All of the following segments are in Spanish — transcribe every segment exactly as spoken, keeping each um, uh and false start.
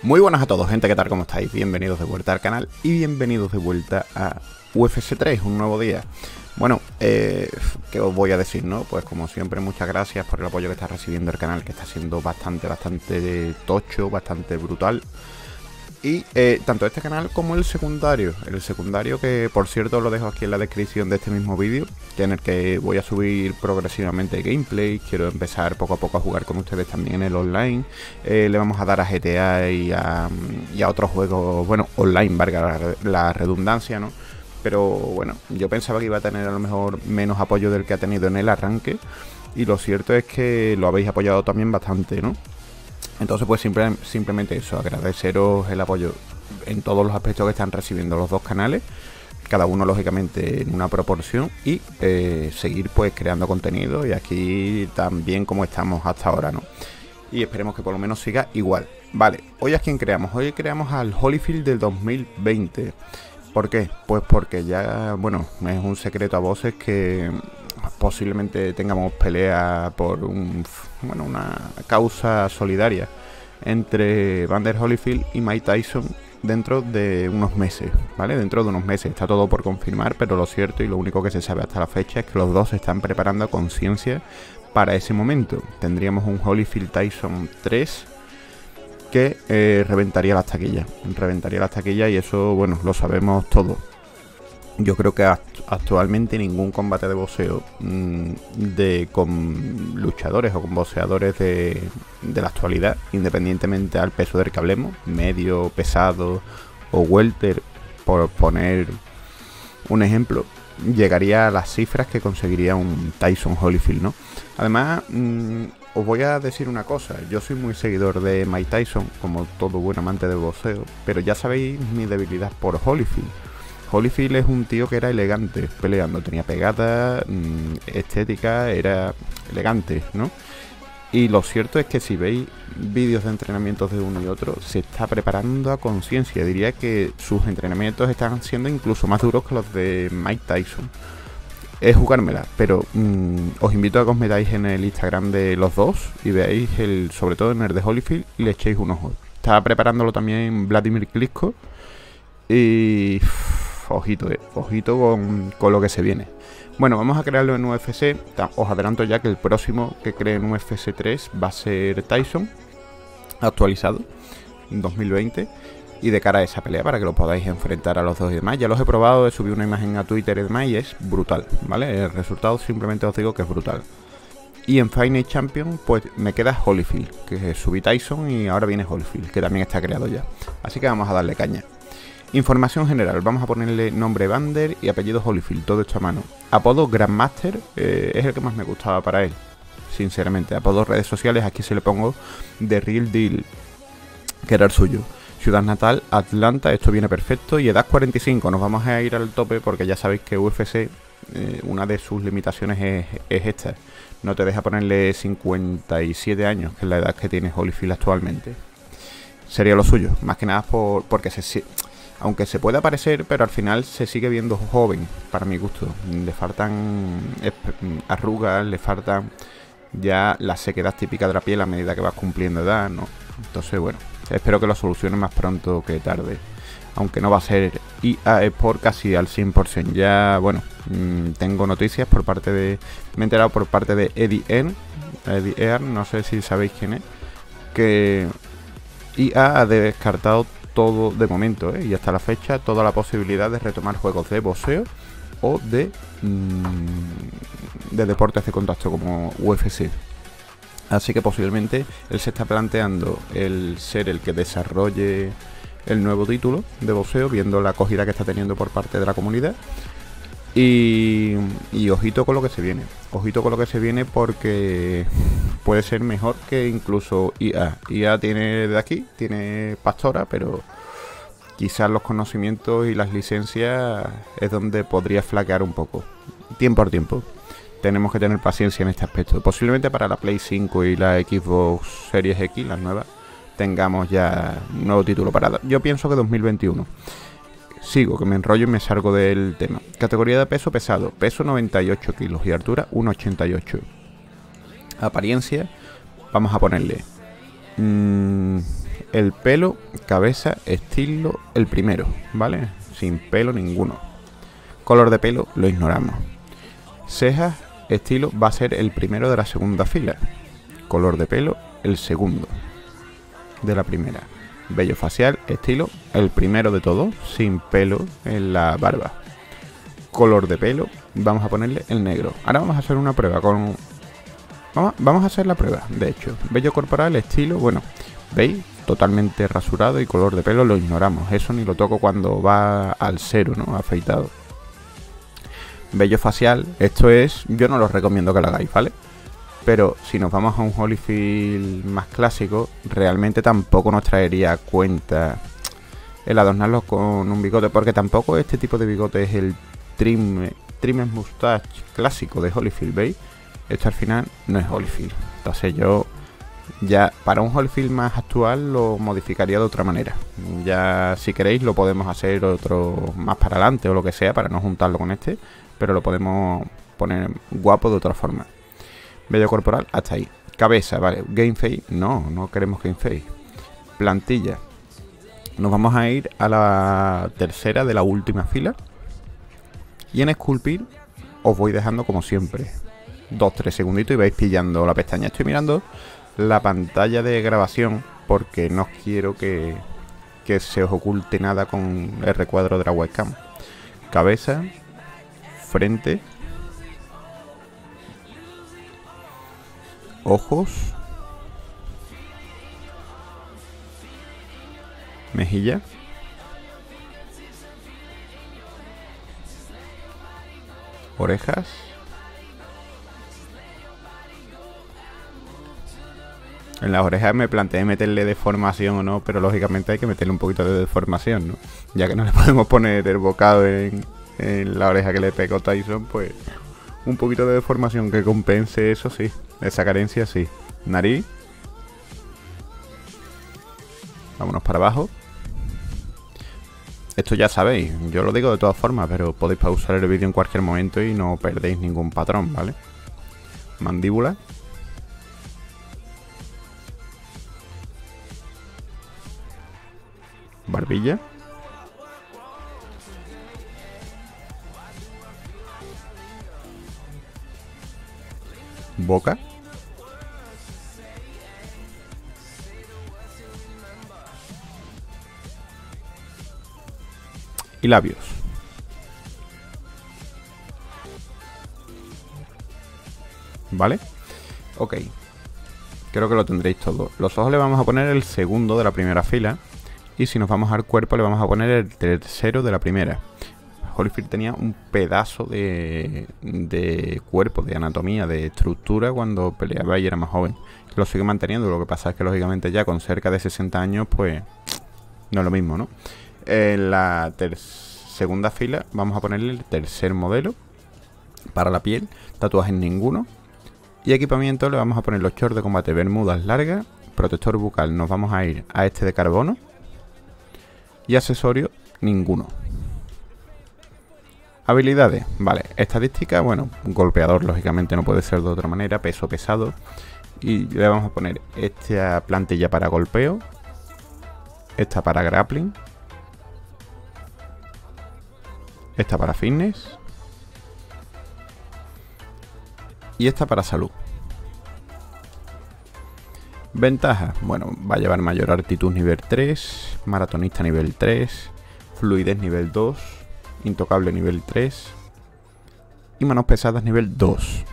Muy buenas a todos, gente, ¿qué tal? ¿Cómo estáis? Bienvenidos de vuelta al canal y bienvenidos de vuelta a U F C tres, un nuevo día. Bueno, eh, ¿qué os voy a decir, no? Pues como siempre, muchas gracias por el apoyo que está recibiendo el canal, que está siendo bastante, bastante tocho, bastante brutal. Y eh, tanto este canal como el secundario, el secundario que por cierto lo dejo aquí en la descripción de este mismo vídeo, que en el que voy a subir progresivamente gameplay. Quiero empezar poco a poco a jugar con ustedes también en el online. Eh, le vamos a dar a G T A y a, y a otros juegos, bueno, online, valga la, la redundancia, ¿no? Pero bueno, yo pensaba que iba a tener a lo mejor menos apoyo del que ha tenido en el arranque, y lo cierto es que lo habéis apoyado también bastante, ¿no? Entonces pues simple, simplemente eso, agradeceros el apoyo en todos los aspectos que están recibiendo los dos canales, cada uno lógicamente en una proporción, y eh, seguir pues creando contenido y aquí tan bien como estamos hasta ahora, ¿no? Y esperemos que por lo menos siga igual. Vale, hoy a quién creamos, hoy creamos al Holyfield del dos mil veinte. ¿Por qué? Pues porque ya, bueno, es un secreto a voces que posiblemente tengamos pelea por un, bueno, una causa solidaria entre Evander Holyfield y Mike Tyson dentro de unos meses, ¿vale? Dentro de unos meses, está todo por confirmar, pero lo cierto y lo único que se sabe hasta la fecha es que los dos se están preparando a conciencia para ese momento. Tendríamos un Holyfield Tyson tres que eh, reventaría las taquillas, reventaría las taquillas y eso, bueno, lo sabemos todos. Yo creo que actualmente ningún combate de boxeo mmm, de, con luchadores o con boxeadores de, de la actualidad, independientemente al peso del que hablemos, medio, pesado o welter, por poner un ejemplo, llegaría a las cifras que conseguiría un Tyson Holyfield, ¿no? Además, mmm, os voy a decir una cosa, yo soy muy seguidor de Mike Tyson, como todo buen amante del boxeo, pero ya sabéis mi debilidad por Holyfield. Holyfield es un tío que era elegante peleando, tenía pegada, mmm, estética, era elegante, ¿no? Y lo cierto es que si veis vídeos de entrenamientos de uno y otro, se está preparando a conciencia. Diría que sus entrenamientos están siendo incluso más duros que los de Mike Tyson. Es jugármela, pero mmm, os invito a que os metáis en el Instagram de los dos y veáis, el, sobre todo en el de Holyfield, y le echéis un ojo. Está preparándolo también Vladimir Klitschko y... ojito, eh, ojito con, con lo que se viene. Bueno, vamos a crearlo en U F C. Os adelanto ya que el próximo que cree en U F C tres va a ser Tyson, actualizado, en dos mil veinte. Y de cara a esa pelea, para que lo podáis enfrentar a los dos y demás. Ya los he probado, he subido una imagen a Twitter y demás y es brutal, ¿vale? El resultado simplemente os digo que es brutal. Y en Fight Night Champion, pues me queda Holyfield, que subí Tyson y ahora viene Holyfield, que también está creado ya. Así que vamos a darle caña. Información general, vamos a ponerle nombre Evander y apellido Holyfield, todo esto a mano. Apodo Grandmaster, eh, es el que más me gustaba para él, sinceramente. Apodo redes sociales, aquí se le pongo The Real Deal, que era el suyo. Ciudad natal, Atlanta, esto viene perfecto. Y edad cuarenta y cinco, nos vamos a ir al tope porque ya sabéis que U F C, eh, una de sus limitaciones es, es esta. No te deja ponerle cincuenta y siete años, que es la edad que tiene Holyfield actualmente. Sería lo suyo, más que nada por, porque se, aunque se pueda parecer, pero al final se sigue viendo joven, para mi gusto. Le faltan arrugas, le faltan ya la sequedad típica de la piel a medida que vas cumpliendo edad, ¿no? Entonces, bueno, espero que lo solucione más pronto que tarde. Aunque no va a ser E A Sport casi al cien por cien. Ya, bueno, mmm, tengo noticias por parte de... Me he enterado por parte de Eddie Earn, Eddie Earn, no sé si sabéis quién es, que E A ha descartado todo de momento, ¿eh? Y hasta la fecha toda la posibilidad de retomar juegos de boxeo o de, mmm, de deportes de contacto como U F C. Así que posiblemente él se está planteando el ser el que desarrolle el nuevo título de boxeo, viendo la acogida que está teniendo por parte de la comunidad. Y, y ojito con lo que se viene. Ojito con lo que se viene porque puede ser mejor que incluso I A. I A tiene de aquí, tiene Pastora, pero quizás los conocimientos y las licencias es donde podría flaquear un poco. Tiempo por tiempo. Tenemos que tener paciencia en este aspecto. Posiblemente para la Play cinco y la Xbox Series X, las nuevas, tengamos ya un nuevo título para dar. Yo pienso que dos mil veintiuno. Sigo, que me enrollo y me salgo del tema. Categoría de peso pesado. Peso noventa y ocho kilos y altura uno ochenta y ocho. Apariencia, vamos a ponerle... Mmm, el pelo, cabeza, estilo, el primero, ¿vale? Sin pelo ninguno. Color de pelo lo ignoramos. Cejas, estilo, va a ser el primero de la segunda fila. Color de pelo, el segundo de la primera. Vello facial, estilo, el primero de todos, sin pelo en la barba. Color de pelo, vamos a ponerle el negro. Ahora vamos a hacer una prueba con... Vamos, vamos a hacer la prueba, de hecho. Vello corporal, estilo, bueno, ¿veis? Totalmente rasurado, y color de pelo lo ignoramos. Eso ni lo toco cuando va al cero, ¿no? Afeitado. Vello facial, esto es... Yo no lo recomiendo que lo hagáis, ¿vale? Pero si nos vamos a un Holyfield más clásico, realmente tampoco nos traería cuenta el adornarlo con un bigote, porque tampoco este tipo de bigote es el trim, trim mustache clásico de Holyfield, ¿veis? Esto al final no es Holyfield. Entonces yo ya para un Holyfield más actual lo modificaría de otra manera. Ya si queréis lo podemos hacer otro más para adelante o lo que sea para no juntarlo con este, pero lo podemos poner guapo de otra forma. Vello corporal, hasta ahí. Cabeza, vale. Game face, no, no queremos game face. Plantilla. Nos vamos a ir a la tercera de la última fila. Y en esculpir os voy dejando como siempre dos tres segunditos y vais pillando la pestaña. Estoy mirando la pantalla de grabación porque no quiero que, que se os oculte nada con el recuadro de la webcam. Cabeza, frente, ojos, mejilla, orejas, en las orejas me planteé meterle deformación o no, pero lógicamente hay que meterle un poquito de deformación, ¿no? Ya que no le podemos poner el bocado en, en la oreja que le pegó Tyson, pues un poquito de deformación que compense eso, sí. Esa carencia, sí. Nariz. Vámonos para abajo. Esto ya sabéis, yo lo digo de todas formas, pero podéis pausar el vídeo en cualquier momento y no perdéis ningún patrón, ¿vale? Mandíbula. Barbilla. Boca. Y labios. ¿Vale? Ok. Creo que lo tendréis todo. Los ojos le vamos a poner el segundo de la primera fila. Y si nos vamos al cuerpo le vamos a poner el tercero de la primera. Holyfield tenía un pedazo de, de cuerpo, de anatomía, de estructura cuando peleaba y era más joven. Lo sigue manteniendo, lo que pasa es que lógicamente ya con cerca de sesenta años pues no es lo mismo, ¿no? En la segunda fila vamos a ponerle el tercer modelo. Para la piel, tatuajes ninguno. Y equipamiento le vamos a poner los shorts de combate, bermudas largas, protector bucal, nos vamos a ir a este de carbono. Y accesorios, ninguno. Habilidades, vale. Estadística, bueno, golpeador lógicamente no puede ser de otra manera. Peso pesado. Y le vamos a poner esta plantilla para golpeo. Esta para grappling. Esta para fitness. Y esta para salud. Ventajas, bueno, va a llevar mayor altitud nivel tres, maratonista nivel tres, fluidez nivel dos, intocable nivel tres y manos pesadas nivel dos.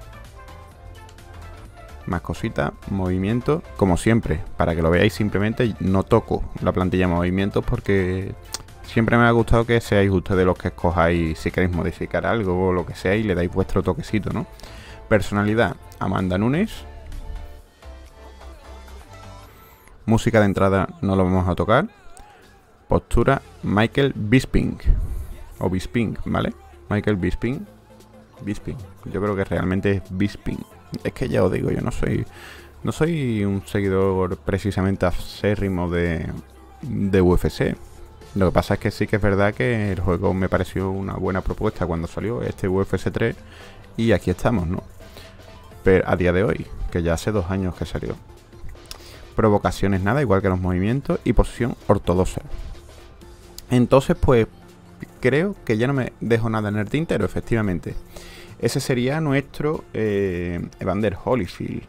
Más cositas, movimiento, como siempre, para que lo veáis simplemente no toco la plantilla de movimientos porque siempre me ha gustado que seáis ustedes los que escojáis si queréis modificar algo o lo que sea y le dais vuestro toquecito, ¿no? Personalidad, Amanda Nunes. Música de entrada no lo vamos a tocar. Postura, Michael Bisping. O Bisping, ¿vale? Michael Bisping. Bisping. Yo creo que realmente es Bisping. Es que ya os digo, yo no soy no soy un seguidor precisamente acérrimo de, de U F C. Lo que pasa es que sí que es verdad que el juego me pareció una buena propuesta cuando salió este U F C tres. Y aquí estamos, ¿no? Pero a día de hoy, que ya hace dos años que salió. provocaciones nada, igual que los movimientos, y posición ortodoxa. Entonces, pues, creo que ya no me dejo nada en el tintero, efectivamente. Ese sería nuestro eh, Evander Holyfield.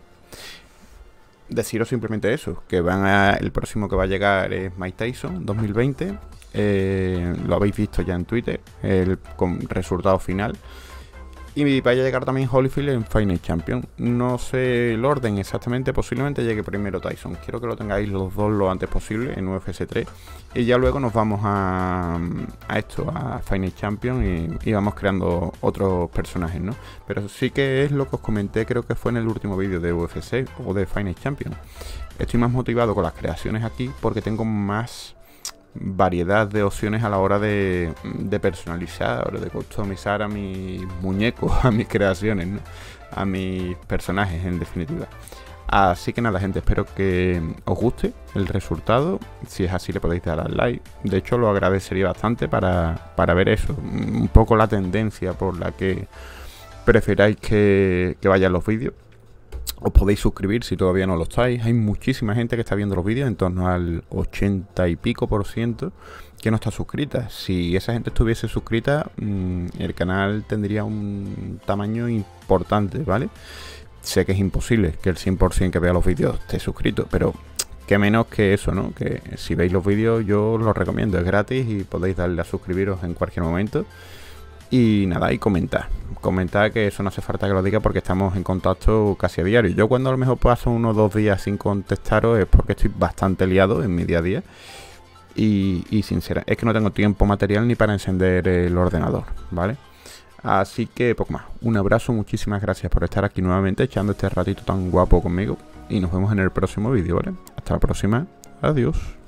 Deciros simplemente eso, que van a, el próximo que va a llegar es Mike Tyson dos mil veinte. Eh, lo habéis visto ya en Twitter, el con resultado final. Y vaya a llegar también Holyfield en Fight Night Champion. No sé el orden exactamente, posiblemente llegue primero Tyson. Quiero que lo tengáis los dos lo antes posible en U F C tres. Y ya luego nos vamos a, a esto, a Fight Night Champion, y, y vamos creando otros personajes, ¿no? Pero sí que es lo que os comenté, creo que fue en el último vídeo de U F C o de Fight Night Champion. Estoy más motivado con las creaciones aquí porque tengo más variedad de opciones a la hora de, de personalizar, de customizar a mis muñecos, a mis creaciones, ¿no? A mis personajes, en definitiva. Así que nada, gente, espero que os guste el resultado. Si es así, le podéis dar al like. De hecho, lo agradecería bastante para, para ver eso, un poco la tendencia por la que preferáis que, que vayan los vídeos. Os podéis suscribir si todavía no lo estáis. Hay muchísima gente que está viendo los vídeos, en torno al ochenta y pico por ciento que no está suscrita. Si esa gente estuviese suscrita, mmm, el canal tendría un tamaño importante, ¿vale? Sé que es imposible que el cien por ciento que vea los vídeos esté suscrito, pero que menos que eso, ¿no? Que si veis los vídeos yo los recomiendo, es gratis y podéis darle a suscribiros en cualquier momento. Y nada, y comentar. Comentar, que eso no hace falta que lo diga porque estamos en contacto casi a diario. Yo cuando a lo mejor paso unos dos días sin contestaros es porque estoy bastante liado en mi día a día. Y, y sincera, es que no tengo tiempo material ni para encender el ordenador, ¿vale? Así que poco más. Un abrazo, muchísimas gracias por estar aquí nuevamente echando este ratito tan guapo conmigo. Y nos vemos en el próximo vídeo, ¿vale? Hasta la próxima. Adiós.